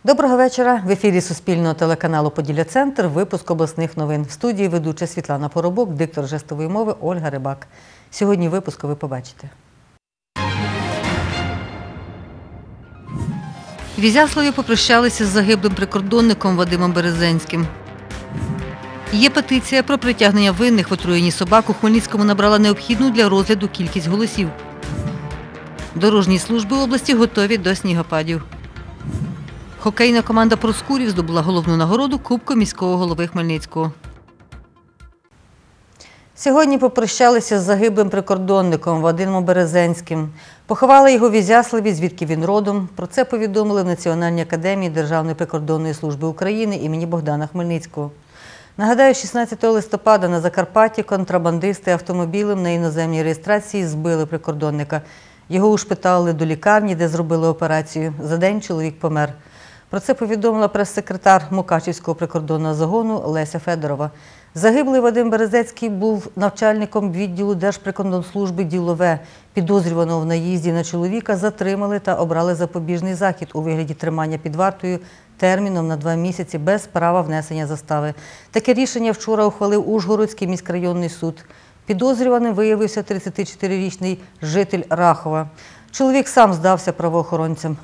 Доброго вечора. В ефірі Суспільного телеканалу «Поділля-Центр» випуск обласних новин. В студії ведуча Світлана Поробок, диктор жестової мови Ольга Рибак. Сьогодні випуску ви побачите. В Ізяславі попрощалися з загиблим прикордонником Вадимом Березенським. Є петиція про притягнення винних в отруєнні собак. У Хмельницькому набрала необхідну для розгляду кількість голосів. Дорожні служби області готові до снігопадів. Хокейна команда «Проскурів» здобула головну нагороду Кубку міського голови Хмельницького. Сьогодні попрощалися з загиблим прикордонником Вадимом Березенським. Поховали його в Ізяславі, звідки він родом. Про це повідомили в Національній академії Державної прикордонної служби України імені Богдана Хмельницького. Нагадаю, 16 листопада на Закарпатті контрабандисти автомобілем на іноземній реєстрації збили прикордонника. Його ушпиталили до лікарні, де зробили операцію. За день чоловік помер. Про це повідомила прес-секретар Мукачівського прикордонного загону Леся Федорова. Загиблий Вадим Березенський був навчальником відділу Держприкордонслужби «Ділове». Підозрюваного в наїзді на чоловіка затримали та обрали запобіжний захід у вигляді тримання під вартою терміном на 2 місяці без права внесення застави. Таке рішення вчора ухвалив Ужгородський міськрайонний суд. Підозрюваним виявився 34-річний житель Рахова. Чоловік сам здався правоохоронцям.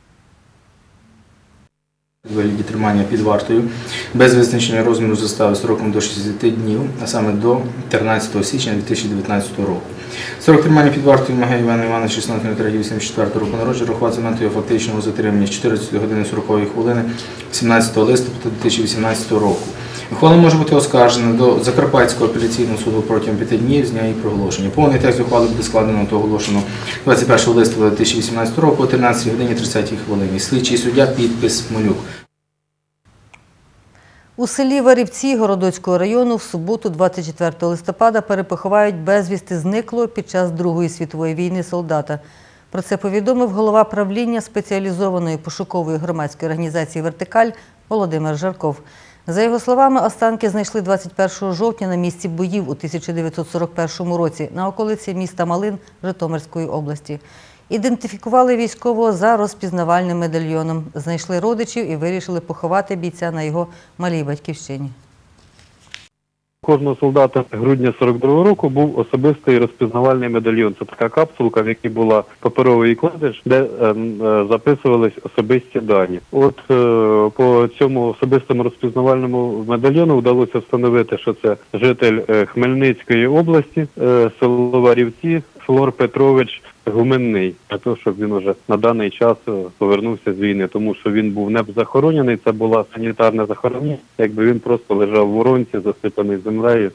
У вигляді тримання під вартою без визначення розміру застави строком до 60 днів, а саме до 13 січня 2019 року. Строк тримання під вартою вимагає Івана Івановича 16.03.84 року народження, рахувати з моменту його фактичного затримання з 14 години 40 хвилини 17 листопада 2018 року. Ухвала може бути оскаржена до Закарпатського апеляційного суду протягом 5 днів з дня її проголошення. Повний текст ухвали буде складено та оголошено 21 листопада 2018 року о 13 годині 30 хвилині. Слідчий суддя, підпис Молюк. У селі Варівці Городоцького району в суботу, 24 листопада, перепоховають безвісти зниклого під час Другої світової війни солдата. Про це повідомив голова правління спеціалізованої пошукової громадської організації «Вертикаль» Володимир Жарков. За його словами, останки знайшли 21 жовтня на місці боїв у 1941 році на околиці міста Малин Житомирської області. Ідентифікували військового за розпізнавальним медальйоном, знайшли родичів і вирішили поховати бійця на його малій батьківщині. Кожного солдата грудня 42-го року був особистий розпізнавальний медальйон. Це така капсулка, в якій була паперовий вкладиш, де записувались особисті дані. От по цьому особистому розпізнавальному медальйону вдалося встановити, що це житель Хмельницької області, село Варівці, Флор Петрович Гуменний, для того, щоб він уже на даний час повернувся з війни, тому що він був не захоронений, це була санітарне захоронення, якби він просто лежав в воронці, засипаний землею.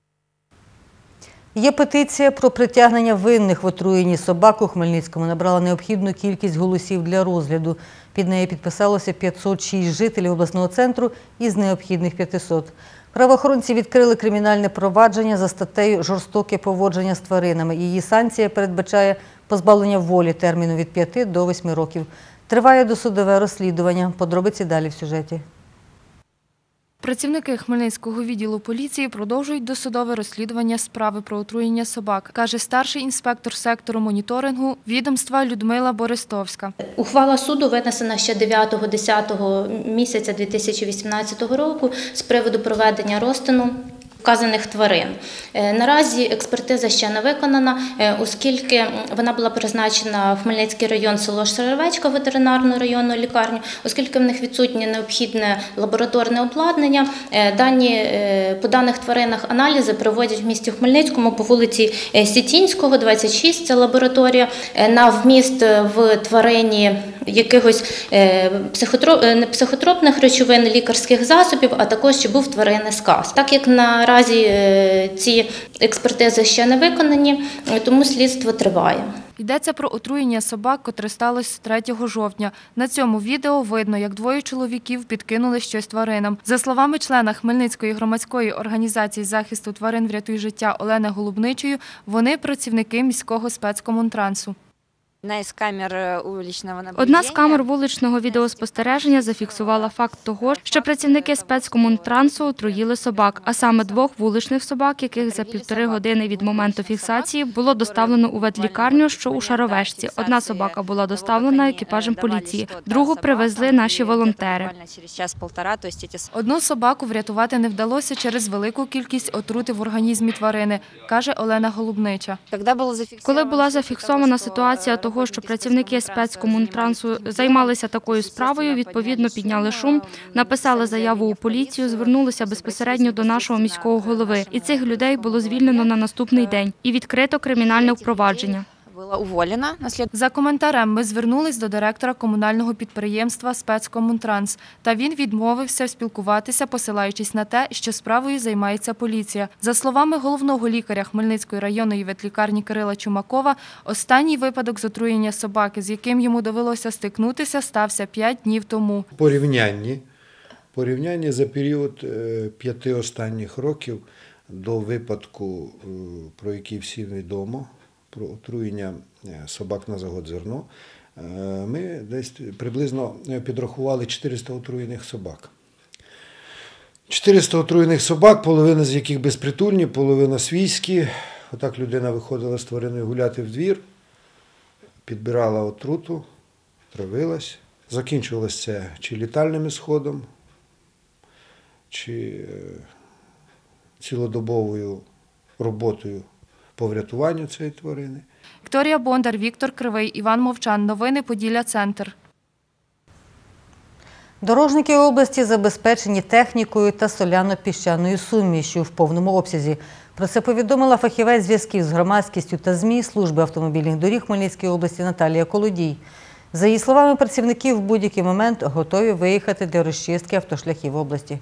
Є петиція про притягнення винних в отруєнні собак у Хмельницькому. Набрала необхідну кількість голосів для розгляду. Під нею підписалося 506 жителів обласного центру із необхідних 500. Правоохоронці відкрили кримінальне провадження за статтею «Жорстоке поводження з тваринами». Її санкція передбачає позбавлення волі терміну від 5 до 8 років. Триває досудове розслідування. Подробиці далі в сюжеті. Працівники Хмельницького відділу поліції продовжують досудове розслідування справи про отруєння собак, каже старший інспектор сектору моніторингу відомства Людмила Борестовська. Ухвала суду винесена ще 9-10 місяця 2018 року з приводу проведення розтину вказаних тварин. Наразі експертиза ще не виконана, оскільки вона була призначена в Хмельницький район, село Шеревечка, ветеринарну районну лікарню, оскільки в них відсутнє необхідне лабораторне обладнання. По даних тваринах аналізи проводять в місті Хмельницькому по вулиці Сітінського, 26, це лабораторія, на вміст в тварині якихось психотропних речовин, лікарських засобів, а також чи був тваринний сказ. Так як наразі ці експертизи ще не виконані, тому слідство триває. Йдеться про отруєння собак, котре сталося 3 жовтня. На цьому відео видно, як 2 чоловіків підкинули щось тваринам. За словами члена Хмельницької громадської організації захисту тварин «Врятуй життя» Олени Голубничої, вони працівники міського спецкомунтрансу. Одна з камер вуличного відеоспостереження зафіксувала факт того, що працівники спецкомунтрансу отруїли собак, а саме 2 вуличних собак, яких за 1,5 години від моменту фіксації було доставлено у ветлікарню, що у Шаровешці. Одна собака була доставлена екіпажем поліції, другу привезли наші волонтери. Одну собаку врятувати не вдалося через велику кількість отрути в організмі тварини, каже Олена Голубнича. Коли була зафіксована ситуація того, що працівники спецкомунтрансу займалися такою справою, відповідно підняли шум, написали заяву у поліцію, звернулися безпосередньо до нашого міського голови. І цих людей було звільнено на наступний день і відкрито кримінальне впровадження. За коментарем ми звернулись до директора комунального підприємства «Спецкомунтранс», та він відмовився спілкуватися, посилаючись на те, що справою займається поліція. За словами головного лікаря Хмельницької районної ветлікарні Кирила Чумакова, останній випадок з отруєння собаки, з яким йому довелося стикнутися, стався 5 днів тому. Порівняння за період 5 останніх років до випадку, про який всім відомо, про отруєння собак на завод «Зерно», ми десь приблизно підрахували 400 отруєних собак. 400 отруєних собак, половина з яких безпритульні, половина свійські. Отак людина виходила з твариною гуляти в двір, підбирала отруту, травилась. Закінчувалося це чи літальним ісходом, чи цілодобовою роботою по врятуванню цієї тварини. Вікторія Бондар, Віктор Кривий, Іван Мовчан. Новини Поділля Центр. Дорожники області забезпечені технікою та соляно-піщаною сумішю в повному обсязі. Про це повідомила фахівець зв'язків з громадськістю та ЗМІ Служби автомобільних доріг Хмельницької області Наталія Колодій. За її словами, працівники в будь-який момент готові виїхати для розчистки автошляхів області.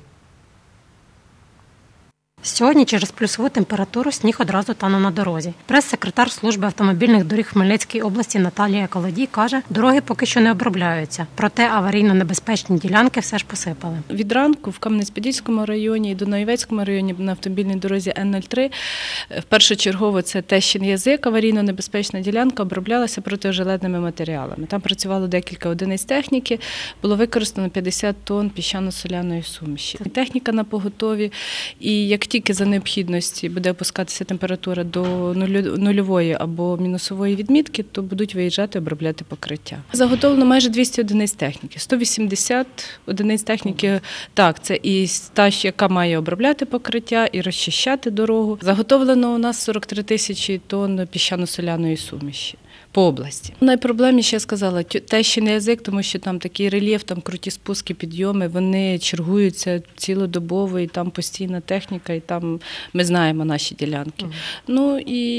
Сьогодні через плюсову температуру сніг одразу тане на дорозі. Прес-секретар Служби автомобільних доріг Хмельницької області Наталія Колодій каже, дороги поки що не обробляються, проте аварійно-небезпечні ділянки все ж посипали. Від ранку в Кам'янець-Подільському районі і Дунаєвецькому районі на автомобільній дорозі Н-03 першочергово це Тещин-Язик, аварійно-небезпечна ділянка, оброблялася протижеледними матеріалами. Там працювало декілька одиниць техніки, було використано 50 тонн піщано-соляної суміші. Техніка на поготові, і як тільки за необхідності буде опускатися температура до нульової або мінусової відмітки, то будуть виїжджати обробляти покриття. Заготовлено майже 200 одиниць техніки. 180 одиниць техніки, так, це і та, яка має обробляти покриття, і розчищати дорогу. Заготовлено у нас 43 тисячі тонн піщано-соляної суміші по області. Найпроблемніше, я сказала, Тещин-Язик, тому що там такий рельєф, там круті спуски, підйоми, вони чергуються цілодобово, і там постійна техніка, і там ми знаємо наші ділянки. Ну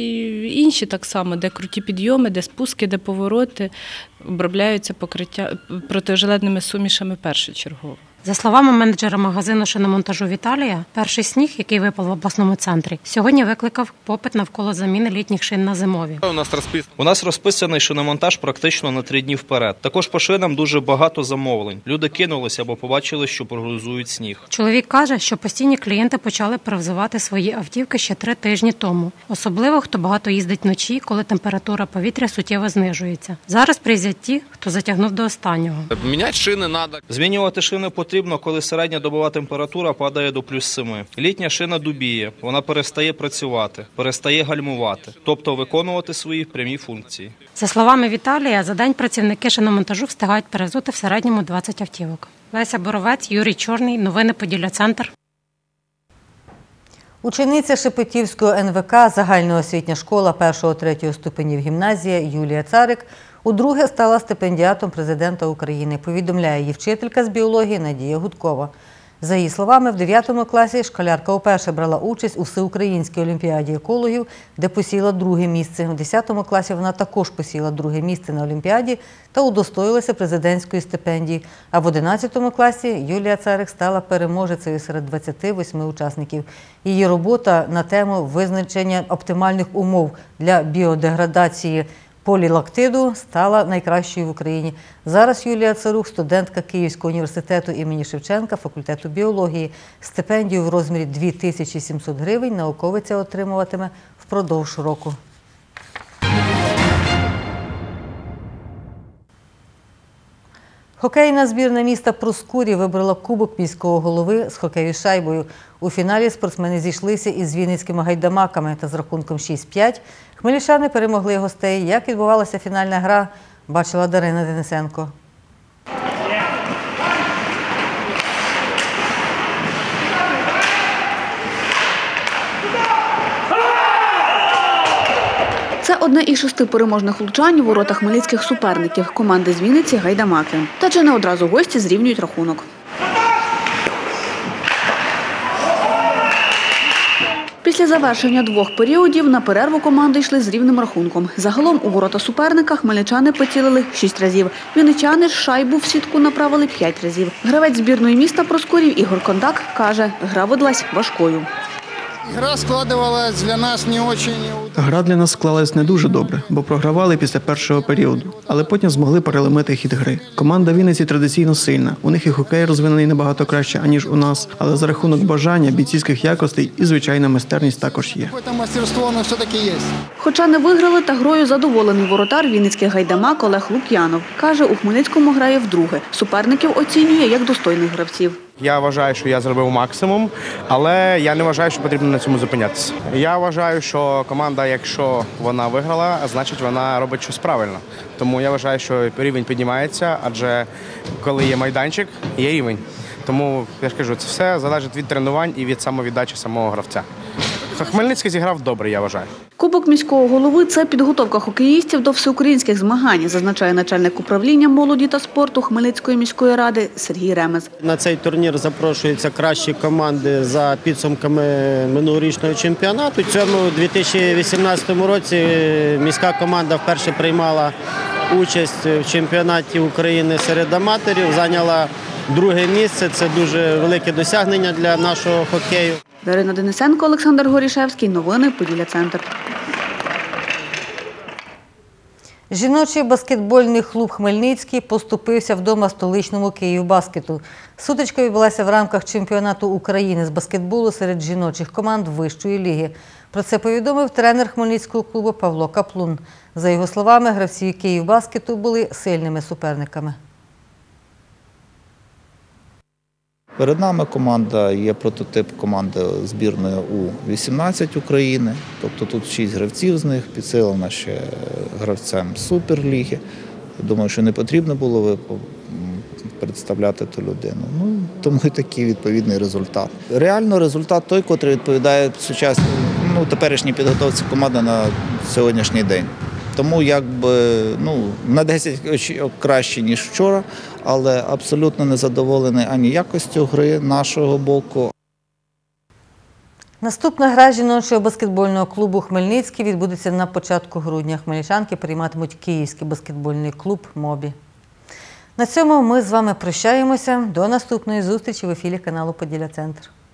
і інші так само, де круті підйоми, де спуски, де повороти, обробляються покриття протижеледними сумішами першочергово. За словами менеджера магазину шиномонтажу Віталія, перший сніг, який випав в обласному центрі, сьогодні викликав попит навколо заміни літніх шин на зимові. У нас розписаний шиномонтаж практично на 3 дні вперед. Також по шинам дуже багато замовлень. Люди кинулися, бо побачили, що прогнозують сніг. Чоловік каже, що постійні клієнти почали перевзувати свої автівки ще 3 тижні тому. Особливо, хто багато їздить вночі, коли температура повітря суттєво знижується. Зараз приїздять ті, хто затягнув до останнього. Міняти шини треба. Змінювати шини потрібно, коли середня добова температура падає до +7. Літня шина дубіє, вона перестає працювати, перестає гальмувати, тобто виконувати свої прямі функції. За словами Віталія, за день працівники шиномонтажу встигають перевзути в середньому 20 автівок. Леся Боровець, Юрій Чорний. Новини Поділля Центр. Учениця Шепетівського НВК, загальноосвітня школа 1-3 ступенів гімназія Юлія Царик удруге стала стипендіатом президента України, повідомляє її вчителька з біології Надія Гудкова. За її словами, в 9 класі школярка вперше брала участь у всеукраїнській олімпіаді екологів, де посіла 2-е місце. У 10 класі вона також посіла 2-е місце на олімпіаді та удостоїлася президентської стипендії. А в 11 класі Юлія Царик стала переможецею серед 28 учасників. Її робота на тему визначення оптимальних умов для біодеградації полілактиду стала найкращою в Україні. Зараз Юлія Царук – студентка Київського університету імені Шевченка, факультету біології. Стипендію в розмірі 2700 гривень науковиця отримуватиме впродовж року. Хокейна збірна міста Проскурів вибрала кубок міського голови з хокею з шайбою. У фіналі спортсмени зійшлися із вінницькими гайдамаками та з рахунком 6-5 хмельничани перемогли гостей. Як відбувалася фінальна гра, бачила Дарина Денисенко. Це одне із 6 переможних влучань у ворота хмельницьких суперників – команди з Вінниці «Гайдамаки». Та чи не одразу гості зрівнюють рахунок. Після завершення 2 періодів на перерву команди йшли з рівним рахунком. Загалом у ворота суперника хмельничани поцілили 6 разів. Вінничани ж шайбу в сітку направили 5 разів. Гравець збірної міста Проскурів Ігор Кондак каже, гра видалась важкою. Гра складувалась для нас не дуже. Гра для нас склалась не дуже добре, бо програвали після першого періоду, але потім змогли переломити хід гри. Команда Вінниці традиційно сильна, у них і хокей розвинений набагато краще, аніж у нас, але за рахунок бажання, бійцівських якостей і звичайна майстерність також є. Це майстерство, воно все-таки є. Хоча не виграли, та грою задоволений воротар вінницьких гайдамак Олег Лук'янов. Каже, у Хмельницькому грає вдруге. Суперників оцінює як достойних гравців. Я вважаю, що я зробив максимум, але я не вважаю, що потрібно на цьому зупинятися. Я вважаю, що команда, якщо вона виграла, значить вона робить щось правильно. Тому я вважаю, що рівень піднімається, адже коли є майданчик, є рівень. Тому, я ж кажу, це все залежить від тренувань і від самовіддачі самого гравця. Хмельницький зіграв добре, я вважаю. Кубок міського голови – це підготовка хокеїстів до всеукраїнських змагань, зазначає начальник управління молоді та спорту Хмельницької міської ради Сергій Ремез. На цей турнір запрошуються кращі команди за підсумками минулорічного чемпіонату. У цьому 2018 році міська команда вперше приймала участь в чемпіонаті України серед аматорів, зайняла 2-е місце. Це дуже велике досягнення для нашого хокею. Дарина Денисенко, Олександр Горішевський. Новини Поділля-Центр. Жіночий баскетбольний клуб «Хмельницький» поступився вдома столичному «Київбаскету». Сутичка відбулася в рамках чемпіонату України з баскетболу серед жіночих команд вищої ліги. Про це повідомив тренер хмельницького клубу Павло Каплун. За його словами, гравці «Київбаскету» були сильними суперниками. Перед нами команда є прототип команди збірної У-18 України. Тобто тут 6 гравців з них, підсилена ще гравцем Суперліги. Думаю, що не потрібно було представляти ту людину. Тому і такий відповідний результат. Реально результат той, який відповідає сучасній, теперішній підготовці команди на сьогоднішній день. Тому на 10 очок краще, ніж вчора, але абсолютно не задоволений ані якістю гри нашого боку. Наступна гра жіночого баскетбольного клубу «Хмельницький» відбудеться на початку грудня. Хмельничанки прийматимуть київський баскетбольний клуб «Мобі». На цьому ми з вами прощаємося. До наступної зустрічі в ефірі каналу «Поділля-Центр».